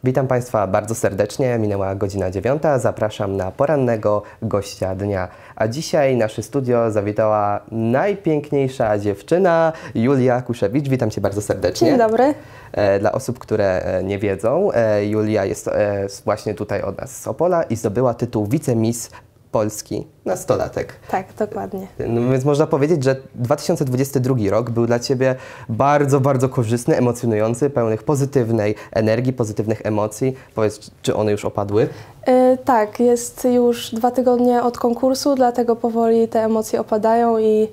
Witam Państwa bardzo serdecznie, minęła godzina 9, zapraszam na porannego gościa dnia. A dzisiaj nasze studio zawitała najpiękniejsza dziewczyna, Julia Kuszewicz. Witam Cię bardzo serdecznie. Dzień dobry. Dla osób, które nie wiedzą, Julia jest właśnie tutaj od nas z Opola i zdobyła tytuł Wicemiss Polski nastolatek. Tak, dokładnie. No więc można powiedzieć, że 2022 rok był dla Ciebie bardzo, bardzo korzystny, emocjonujący, pełny pozytywnej energii, pozytywnych emocji. Powiedz, czy one już opadły? Tak, jest już 2 tygodnie od konkursu, dlatego powoli te emocje opadają i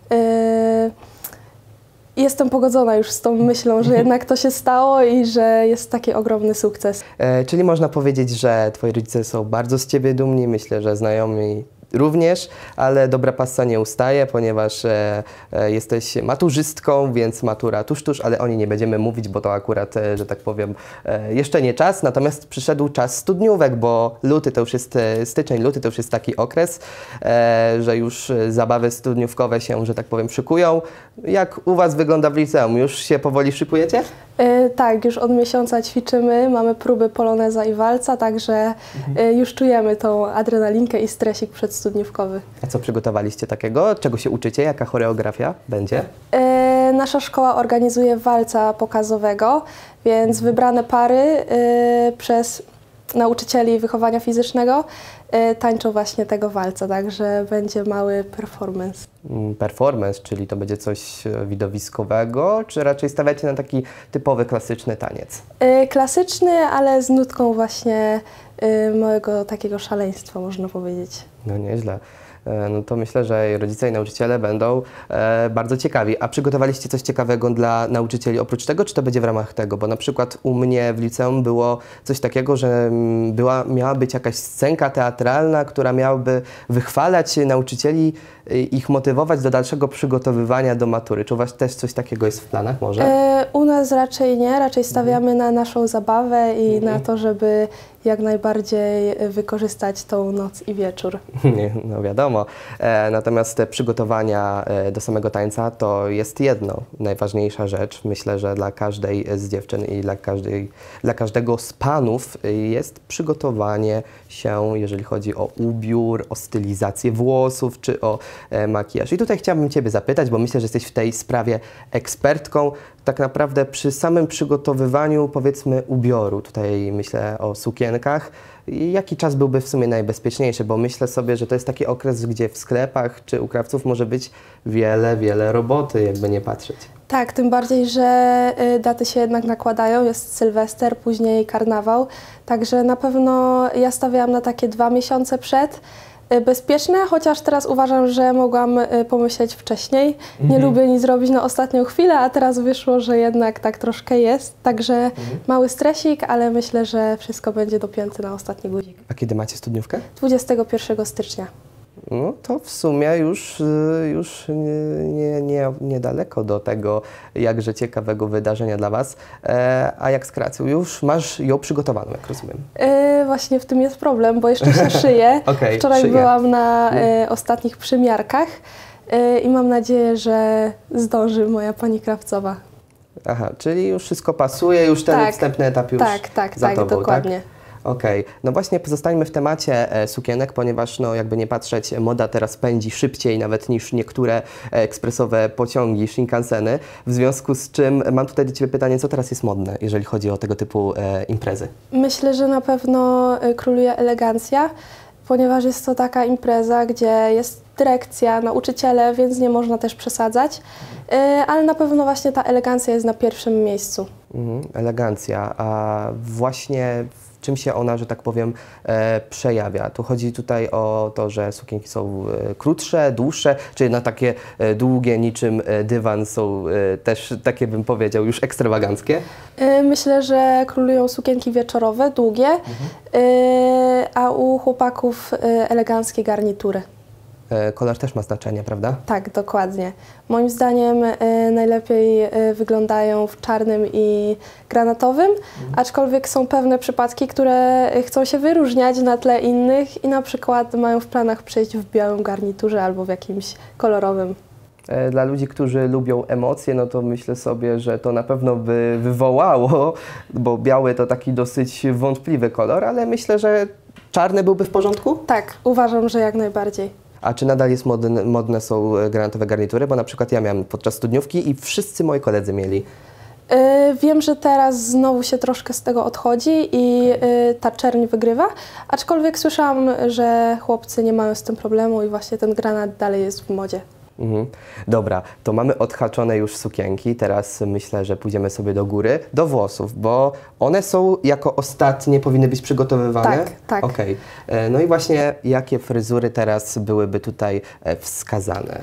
jestem pogodzona już z tą myślą, że jednak to się stało i że jest taki ogromny sukces. Czyli można powiedzieć, że Twoi rodzice są bardzo z Ciebie dumni, myślę, że znajomi również, ale dobra passa nie ustaje, ponieważ jesteś maturzystką, więc matura tuż, ale o niej nie będziemy mówić, bo to akurat, że tak powiem, jeszcze nie czas, natomiast przyszedł czas studniówek, bo luty to już jest styczeń, luty to już jest taki okres, że już zabawy studniówkowe się, że tak powiem, szykują. Jak u Was wygląda w liceum? Już się powoli szykujecie? Tak, już od miesiąca ćwiczymy, mamy próby poloneza i walca, także już czujemy tą adrenalinkę i stresik przedstudniówkowy. A co przygotowaliście takiego? Czego się uczycie? Jaka choreografia będzie? Nasza szkoła organizuje walca pokazowego, więc wybrane pary przez nauczycieli wychowania fizycznego tańczą właśnie tego walca, także będzie mały performance. Performance, czyli to będzie coś widowiskowego, czy raczej stawiacie na taki typowy, klasyczny taniec? Klasyczny, ale z nutką właśnie małego takiego szaleństwa, można powiedzieć. No nieźle. No to myślę, że rodzice i nauczyciele będą bardzo ciekawi. A przygotowaliście coś ciekawego dla nauczycieli oprócz tego, czy to będzie w ramach tego? Bo na przykład u mnie w liceum było coś takiego, że miała być jakaś scenka teatralna, która miałaby wychwalać nauczycieli, ich motywować do dalszego przygotowywania do matury. Czy u Was też coś takiego jest w planach może? U nas raczej nie, raczej stawiamy na naszą zabawę i na to, żeby jak najbardziej wykorzystać tą noc i wieczór. No wiadomo. Natomiast te przygotowania do samego tańca to jest jedno, najważniejsza rzecz. Myślę, że dla każdej z dziewczyn i dla każdego z panów jest przygotowanie się, jeżeli chodzi o ubiór, o stylizację włosów czy o makijaż. I tutaj chciałabym Ciebie zapytać, bo myślę, że jesteś w tej sprawie ekspertką. Tak naprawdę przy samym przygotowywaniu, powiedzmy, ubioru, tutaj myślę o sukienkach, jaki czas byłby w sumie najbezpieczniejszy? Bo myślę sobie, że to jest taki okres, gdzie w sklepach czy u krawców może być wiele roboty, jakby nie patrzeć. Tak, tym bardziej, że daty się jednak nakładają, jest Sylwester, później karnawał, także na pewno ja stawiałam na takie 2 miesiące przed. Bezpieczne, chociaż teraz uważam, że mogłam pomyśleć wcześniej. Nie lubię nic robić na ostatnią chwilę, a teraz wyszło, że jednak tak troszkę jest. Także mały stresik, ale myślę, że wszystko będzie dopięte na ostatni guzik. A kiedy macie studniówkę? 21 stycznia. No to w sumie już niedaleko do tego jakże ciekawego wydarzenia dla Was. A jak z kreacją? Już masz ją przygotowaną, jak rozumiem. Właśnie w tym jest problem, bo jeszcze się szyję. Wczoraj byłam na ostatnich przymiarkach i mam nadzieję, że zdąży moja pani krawcowa. Aha, czyli już wszystko pasuje, już ten wstępny etap już za tobą, dokładnie. Tak? Okej. No właśnie pozostańmy w temacie sukienek, ponieważ no jakby nie patrzeć, moda teraz pędzi szybciej nawet niż niektóre ekspresowe pociągi, Shinkanseny, w związku z czym mam tutaj do Ciebie pytanie, co teraz jest modne, jeżeli chodzi o tego typu imprezy? Myślę, że na pewno króluje elegancja, ponieważ jest to taka impreza, gdzie jest dyrekcja, nauczyciele, więc nie można też przesadzać, ale na pewno właśnie ta elegancja jest na pierwszym miejscu. Elegancja, a właśnie czym się ona, że tak powiem, przejawia? Tu chodzi tutaj o to, że sukienki są krótsze, dłuższe, czy na takie długie niczym dywan są też takie, bym powiedział, już ekstrawaganckie? Myślę, że królują sukienki wieczorowe, długie, a u chłopaków eleganckie garnitury. Kolor też ma znaczenie, prawda? Tak, dokładnie. Moim zdaniem najlepiej wyglądają w czarnym i granatowym, aczkolwiek są pewne przypadki, które chcą się wyróżniać na tle innych i na przykład mają w planach przejść w białym garniturze albo w jakimś kolorowym. Dla ludzi, którzy lubią emocje, no to myślę sobie, że to na pewno by wywołało, bo biały to taki dosyć wątpliwy kolor, ale myślę, że czarny byłby w porządku? Tak, uważam, że jak najbardziej. A czy nadal jest modne są granatowe garnitury? Bo na przykład ja miałem podczas studniówki i wszyscy moi koledzy mieli. Wiem, że teraz znowu się troszkę z tego odchodzi i ta czerń wygrywa, aczkolwiek słyszałam, że chłopcy nie mają z tym problemu i właśnie ten granat dalej jest w modzie. Dobra, to mamy odhaczone już sukienki, teraz myślę, że pójdziemy sobie do góry, do włosów, bo one są jako ostatnie, powinny być przygotowywane? Tak, tak. Okej. No i właśnie jakie fryzury teraz byłyby tutaj wskazane?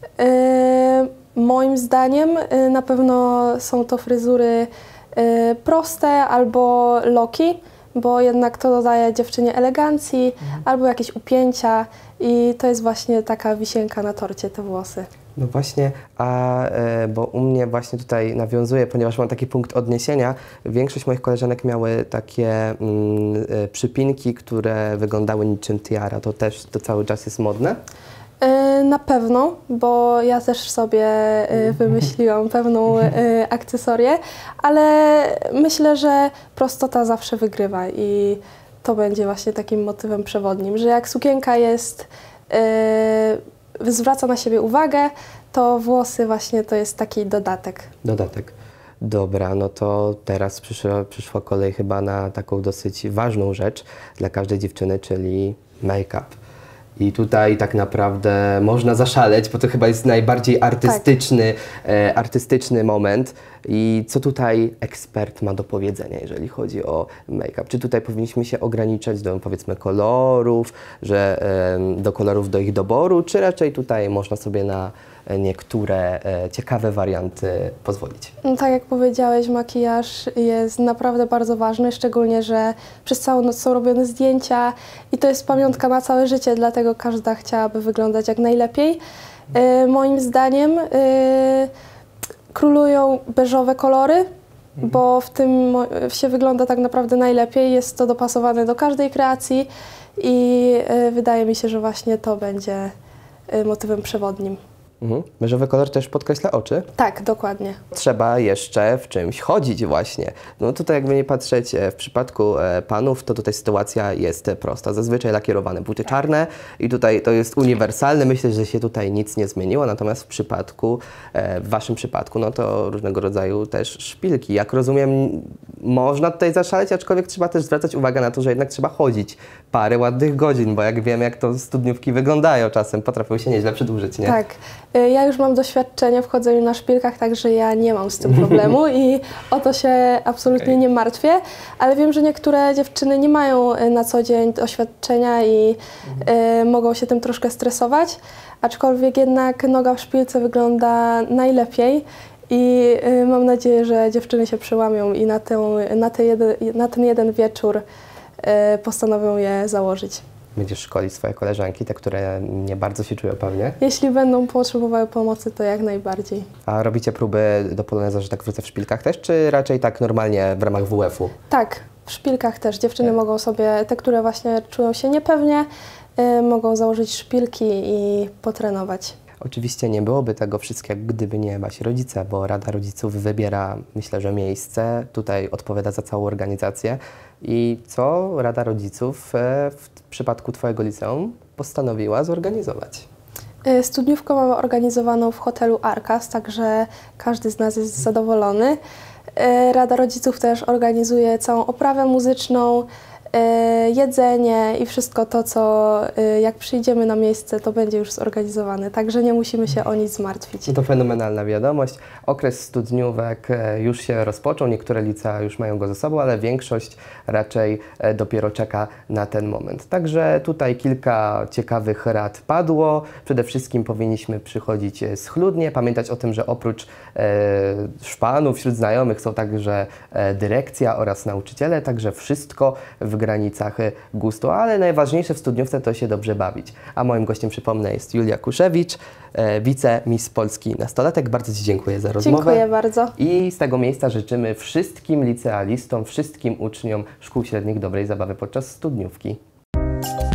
Moim zdaniem na pewno są to fryzury proste albo loki, bo jednak to dodaje dziewczynie elegancji albo jakieś upięcia i to jest właśnie taka wisienka na torcie, te włosy. No właśnie, bo u mnie właśnie tutaj nawiązuje, ponieważ mam taki punkt odniesienia, większość moich koleżanek miały takie przypinki, które wyglądały niczym tiara. To też to cały czas jest modne? Na pewno, bo ja też sobie wymyśliłam pewną akcesorię, ale myślę, że prostota zawsze wygrywa i to będzie właśnie takim motywem przewodnim, że jak sukienka jest, zwraca na siebie uwagę, to włosy właśnie to jest taki dodatek. Dodatek. Dobra, no to teraz przyszła kolej chyba na taką dosyć ważną rzecz dla każdej dziewczyny, czyli make-up. I tutaj tak naprawdę można zaszaleć, bo to chyba jest najbardziej artystyczny moment. I co tutaj ekspert ma do powiedzenia, jeżeli chodzi o make-up? Czy tutaj powinniśmy się ograniczać do, powiedzmy, kolorów, do kolorów do ich doboru, czy raczej tutaj można sobie na niektóre ciekawe warianty pozwolić? No, tak jak powiedziałeś, makijaż jest naprawdę bardzo ważny, szczególnie, że przez całą noc są robione zdjęcia i to jest pamiątka na całe życie, dlatego każda chciałaby wyglądać jak najlepiej. Moim zdaniem królują beżowe kolory, bo w tym się wygląda tak naprawdę najlepiej, jest to dopasowane do każdej kreacji i wydaje mi się, że właśnie to będzie motywem przewodnim. Beżowy kolor też podkreśla oczy? Tak, dokładnie. Trzeba jeszcze w czymś chodzić właśnie. No tutaj jakby nie patrzeć, w przypadku panów, to tutaj sytuacja jest prosta. Zazwyczaj lakierowane buty czarne i tutaj to jest uniwersalne. Myślę, że się tutaj nic nie zmieniło, natomiast w waszym przypadku, no to różnego rodzaju też szpilki. Jak rozumiem, można tutaj zaszaleć, aczkolwiek trzeba też zwracać uwagę na to, że jednak trzeba chodzić parę ładnych godzin, bo jak wiemy, jak to studniówki wyglądają czasem, potrafią się nieźle przedłużyć, nie? Tak. Ja już mam doświadczenie w chodzeniu na szpilkach, także ja nie mam z tym problemu i o to się absolutnie nie martwię, ale wiem, że niektóre dziewczyny nie mają na co dzień doświadczenia i mogą się tym troszkę stresować, aczkolwiek jednak noga w szpilce wygląda najlepiej i mam nadzieję, że dziewczyny się przełamią i na ten jeden wieczór postanowią je założyć. Będziesz szkolić swoje koleżanki, te, które nie bardzo się czują pewnie? Jeśli będą potrzebowały pomocy, to jak najbardziej. A robicie próby do poloneza, że tak wrócę, w szpilkach też, czy raczej tak normalnie w ramach WF-u? Tak, w szpilkach też. Dziewczyny mogą sobie, te, które właśnie czują się niepewnie, mogą założyć szpilki i potrenować. Oczywiście nie byłoby tego wszystkiego, gdyby nie wasi rodzice, bo Rada Rodziców wybiera, myślę, że miejsce, tutaj odpowiada za całą organizację. I co Rada Rodziców w przypadku twojego liceum postanowiła zorganizować? Studniówkę mamy organizowaną w hotelu Arkas, także każdy z nas jest zadowolony. Rada Rodziców też organizuje całą oprawę muzyczną, jedzenie i wszystko to, co jak przyjdziemy na miejsce, to będzie już zorganizowane, także nie musimy się o nic zmartwić. No to fenomenalna wiadomość. Okres studniówek już się rozpoczął, niektóre licea już mają go ze sobą, ale większość raczej dopiero czeka na ten moment. Także tutaj kilka ciekawych rad padło. Przede wszystkim powinniśmy przychodzić schludnie, pamiętać o tym, że oprócz szpanów wśród znajomych są także dyrekcja oraz nauczyciele, także wszystko w granicach gustu, ale najważniejsze w studniówce to się dobrze bawić. A moim gościem, przypomnę, jest Julia Kuszewicz, wice-miss Polski nastolatek. Bardzo ci dziękuję za rozmowę. Dziękuję bardzo. I z tego miejsca życzymy wszystkim licealistom, wszystkim uczniom szkół średnich dobrej zabawy podczas studniówki.